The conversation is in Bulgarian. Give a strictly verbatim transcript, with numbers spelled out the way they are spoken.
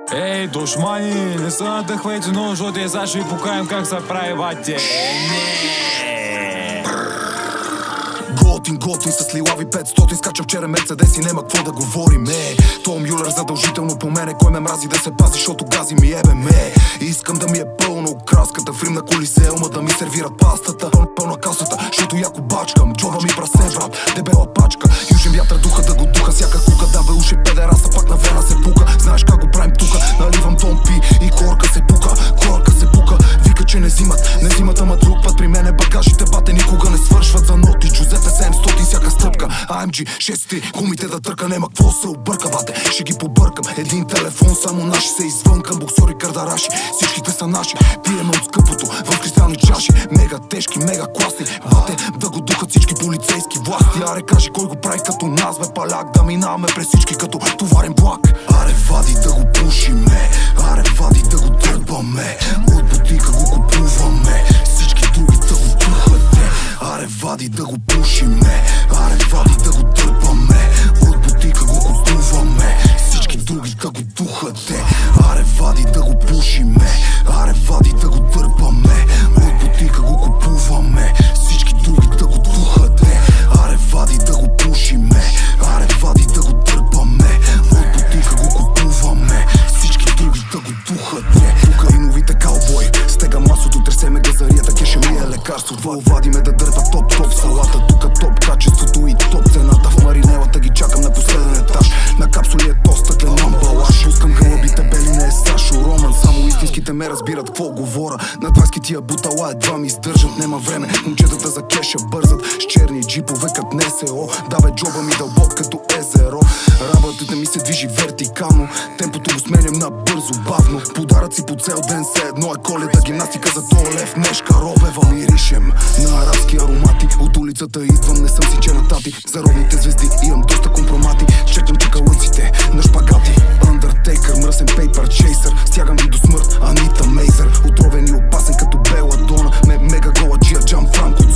Ей, душмани, не се надъхвайте много, защото е сега ще ви покажем как се прави, бате. Готин, готин с лилави петстотин. Скача вчера Мерцедес и нема какво да говорим. Е, Том Юлер задължително по мене. Кой ме мрази да се пази, защото гази ми ебе ме. Искам да ми е пълно краската. В Рим на Колисеума да ми сервират пастата. Пълна касата, защото яко бачкам. Джоба ми прасе, брат, дебела пачка. Южен вятър духа да го духа. Всяка кука да бе уши педераса, пак на вена се пука. Знаеш как го правим тука? Наливам томпи и корка се пука. Корка се пука, вика че не взимат. Не взимат, ама друг път при мене багажите бате никога не свършват за ноти. Джузепе седемстотин всяка стъпка. А Ем Джи шест гумите да търка, нема какво се обърка, бате. Ще ги побъркам. Един телефон, само наши се извънкам. Боксори, кардараши, всичките са наши. Пиеме от скъпото в кристални чаши. Мега тежки, мега класни, бате, да го духат всички полицейски власти. Аре, кажи кой го прави като нас, бе, паляк. Да минаваме през всички като товарен влак. Аре, вади да го пушиме, аре, вади да го дърпаме. От бутика го купуваме, всички други да го духате. Аре, вади да го пушиме, аре, вади да го дърпаме. От бутика го купуваме, всички други да го духате. Аре, вади да го пушиме, аре, вади да го дърпаме. От бутика го купуваме, всички други да го духате. Аре, вади да го пушиме, аре, вади да го дърпаме. От бутика го купуваме, всички други да го духате. Кокаиновите каубой, стега масото, тресеме газарията, кеше ми е лекарство. Вадиме да дърпа топ-топ салата, тука топ качеството и топ цената. В маринелата ги чакам на последен етаж. На капсули е то стъклен амбалаж. Пускам гълъбите бели, не е Сашо Роман. Само истинските ме разбират какво говоря. На двайсет тия бутала едва ми издържат. Нема време, момчетата за кеша бързат. С черни джипове кът Н С О. Давай джоба ми дълбок като езеро. Работата ми се движи вертикално. Темпото го сменям на бързо, бавно. Подаръци по цел ден, се едно е Коледа. Гимнастика за то лев, нешка робева. Миришем на арабски аромати. От улицата идвам, не съм си че на тати. За родните звезди имам доста компромати. Чекам чекалъците на шпагати. Undertaker, мръсен пейпер чейсър. Стягам ги до смърт, Анита Мейзър. Отровен и опасен като Беладона. Ме мега гола, Джия Джам Франко.